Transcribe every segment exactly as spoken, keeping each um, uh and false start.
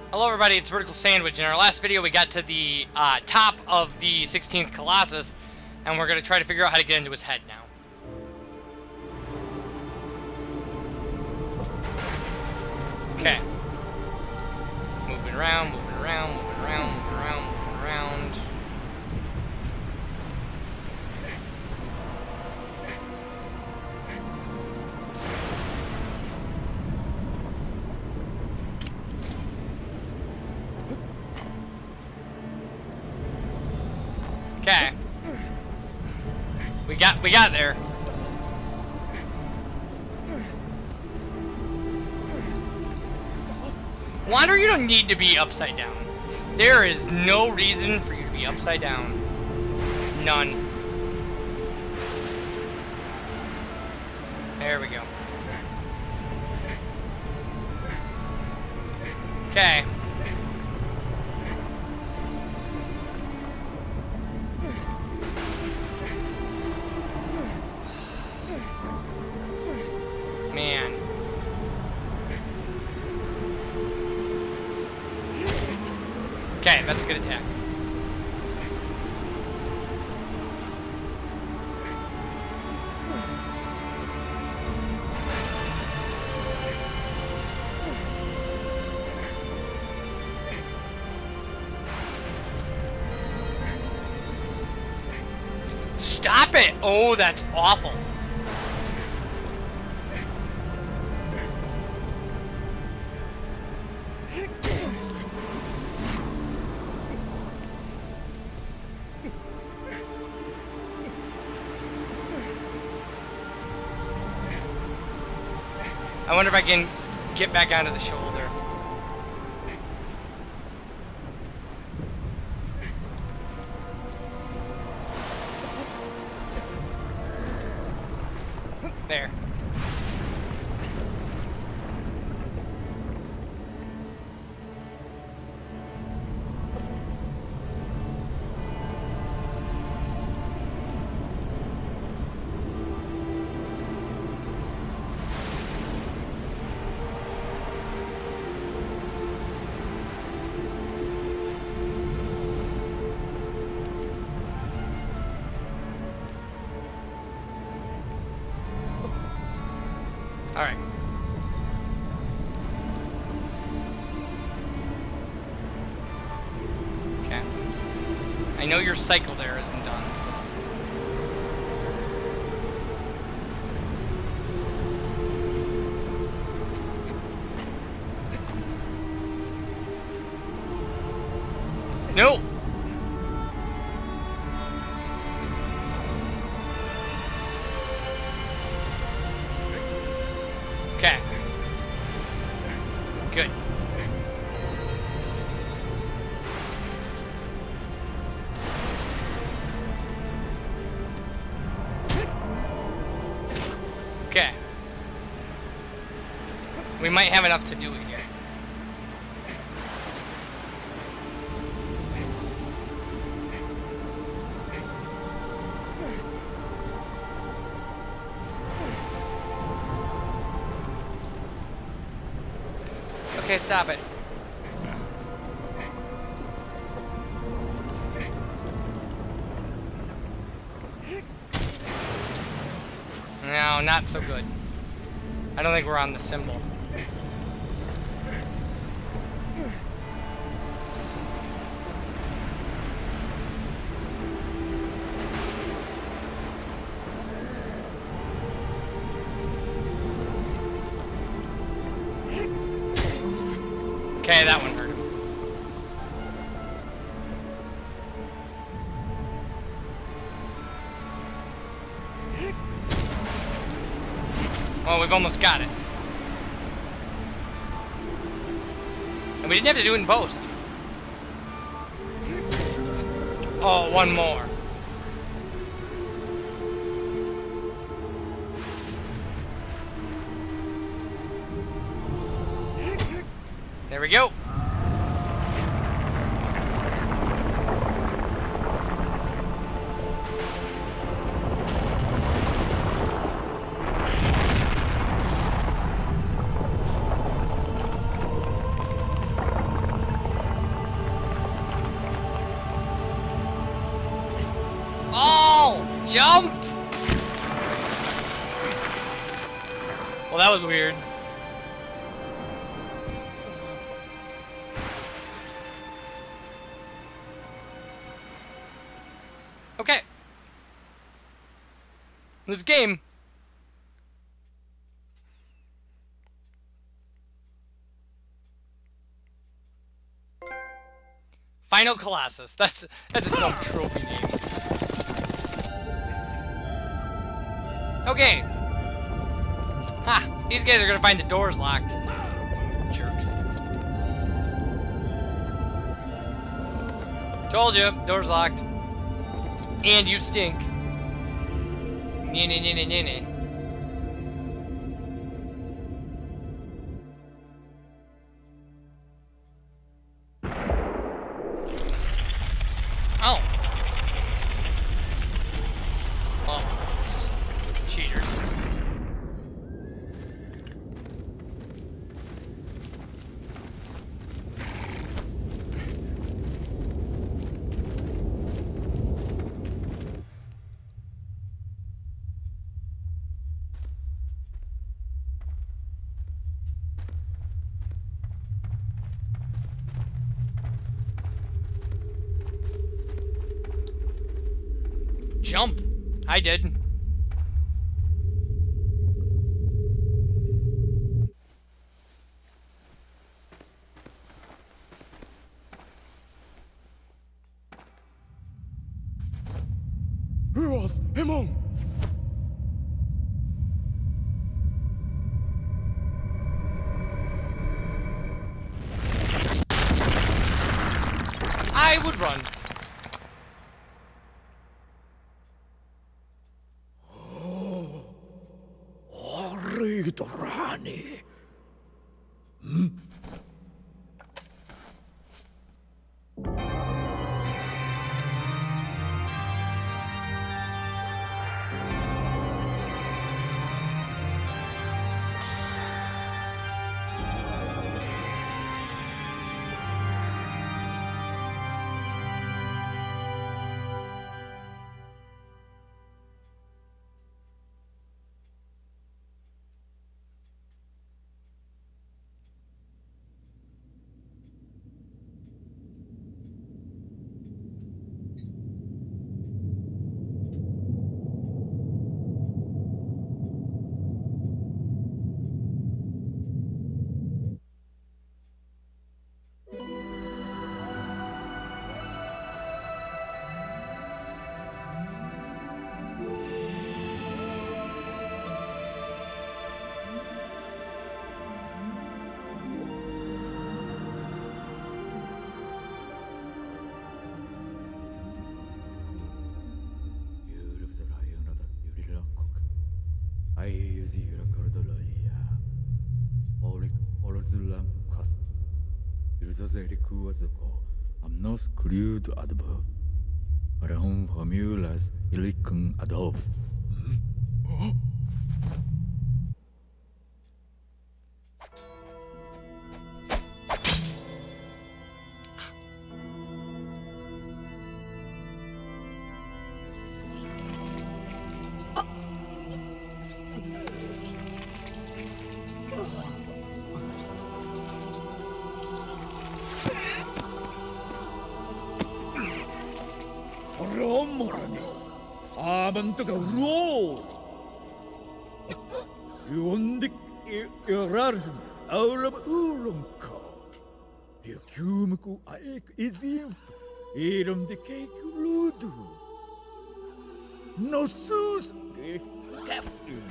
Hello everybody, it's Vertical Sandwich. In our last video we got to the uh, top of the sixteenth Colossus, and we're going to try to figure out how to get into his head now. Okay. Moving around, moving around, moving around, moving around, moving around. Okay. We got we got there. Wander, you don't need to be upside down. There is no reason for you to be upside down. None. There we go. Okay. Man. Okay, that's a good attack. Stop it! Oh, that's awful. I wonder if I can get back onto the shoulder. There. All right. Okay. I know your cycle there isn't done, so. No! Okay. Good. Okay. We might have enough to do it here. Okay, stop it. No, not so good. I don't think we're on the symbol. Okay, that one hurt him. Well, we've almost got it. And we didn't have to do it in post. Oh, one more. There we go. Jump! Well, that was weird. Okay. This game. Final Colossus. That's that's a dumb trophy name. Okay. Ha! These guys are gonna find the doors locked. Jerks. Told you, doors locked. And you stink. Nene, nene, nene. Oh. Well, cheaters. Jump. I did. Who was Hemon? I would run. Rani. Hmm? I use the Cordolia. Olic Orzulam Cost. Ilzazeriku was a go. I'm not screwed adverb. But a home formulas ilicum adolf. Romorani, Amantoga roll. You want the Erarzen, out of Ulumko. You Kumaku Aik is in, Eram the cake you ludu. No sus, if captain.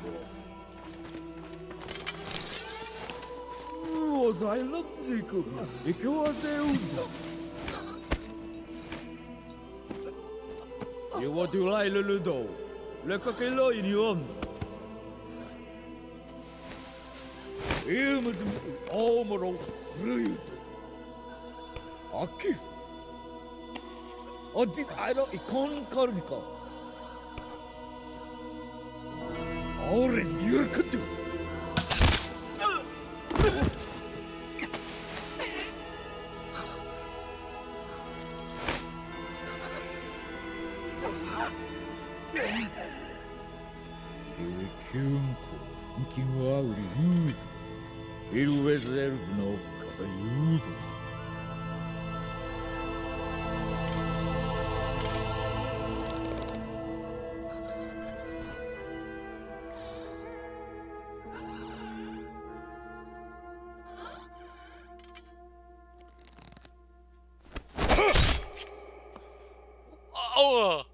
Was I not the good? It was a You want to lie, Ludo? Look at the law in your own. You must almost read. Aki. Oh, this I don't icon carnical. All is you could do. Hyunko, Kiwauri Yudo, Ilwes Elf no Kata Yudo. Oh!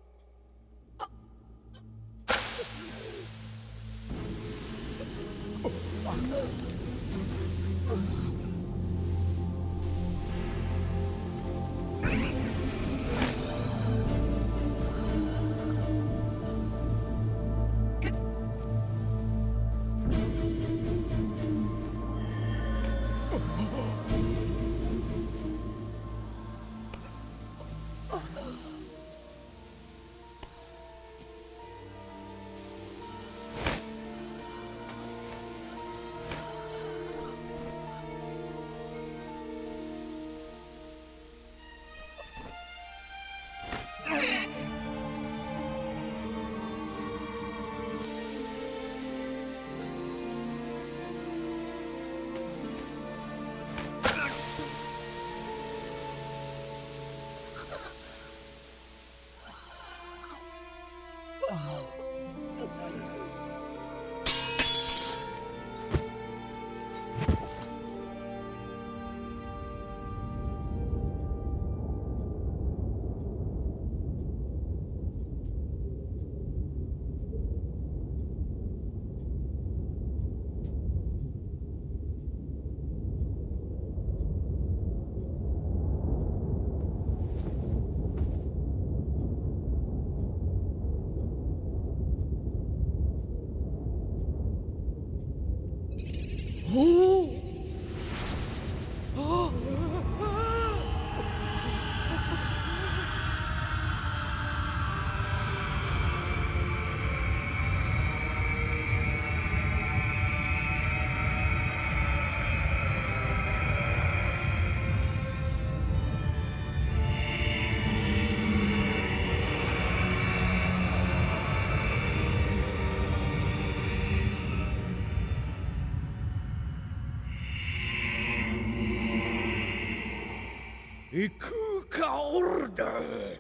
Ikuka order.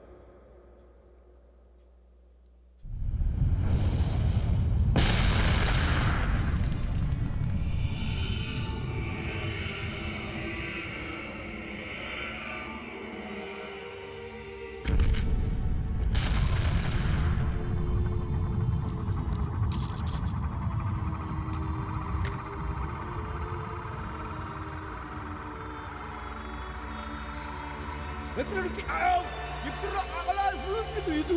Lagi ayo, ikut amalan film gitu itu.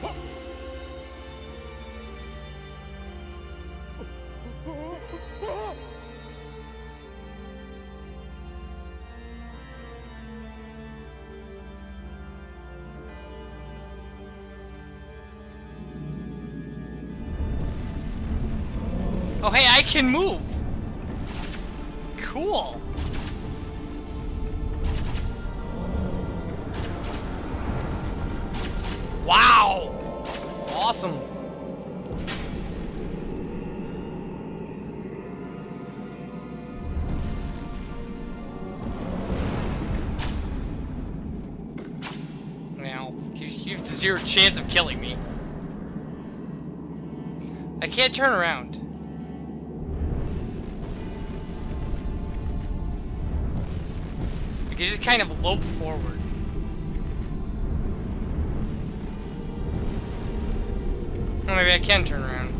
Oh, hey, I can move. Cool. Wow! Awesome. Now, you have zero chance of killing me. I can't turn around. I can just kind of lope forward. Well, maybe I can turn around.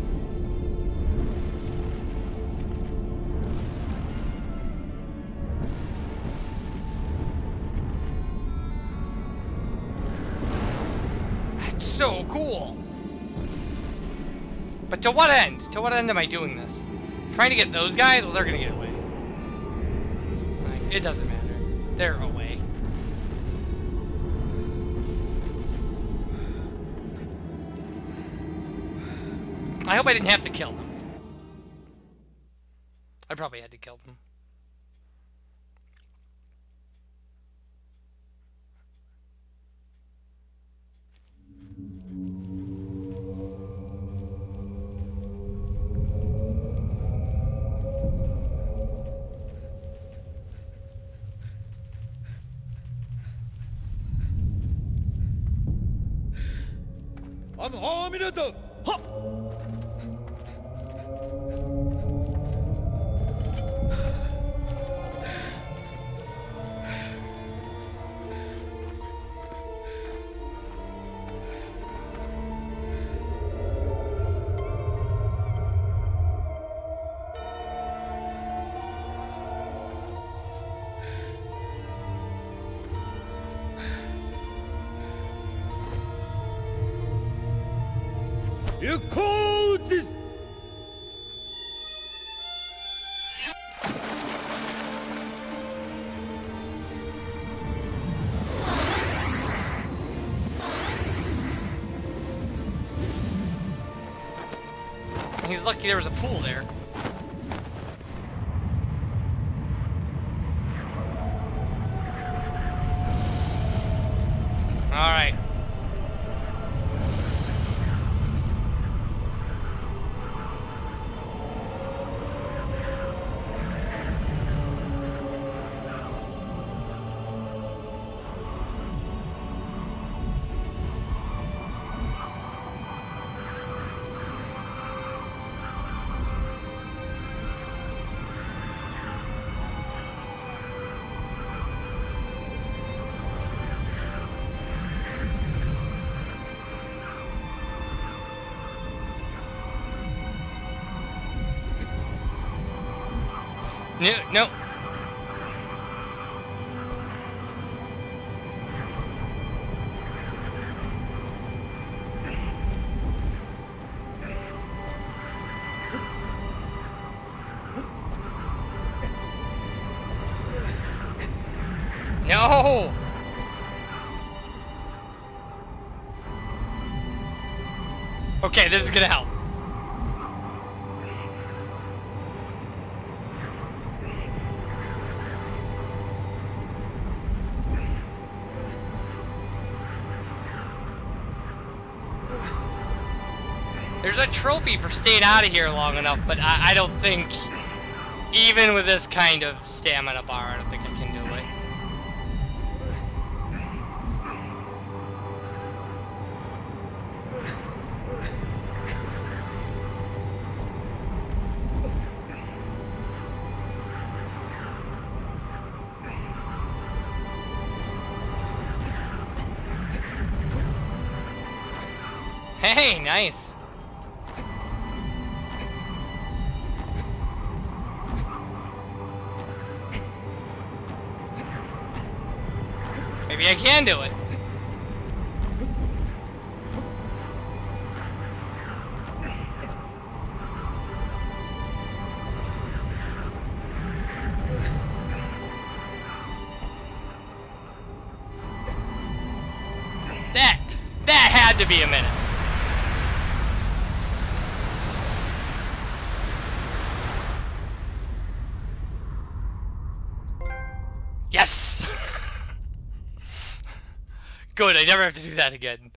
That's so cool. But to what end? To what end am I doing this? Trying to get those guys? Well, they're gonna get away. Like, it doesn't matter. They're away. I hope I didn't have to kill them. I probably had to kill them. I'm Aminata! Ha! You call this? He's lucky there was a pool there. All right. No, no. No. Okay, this is gonna help. There's a trophy for staying out of here long enough, but I, I don't think, even with this kind of stamina bar, I don't think I can do it. Hey, nice. Maybe I can do it. That, that had to be a minute. Yes! Good, I never have to do that again.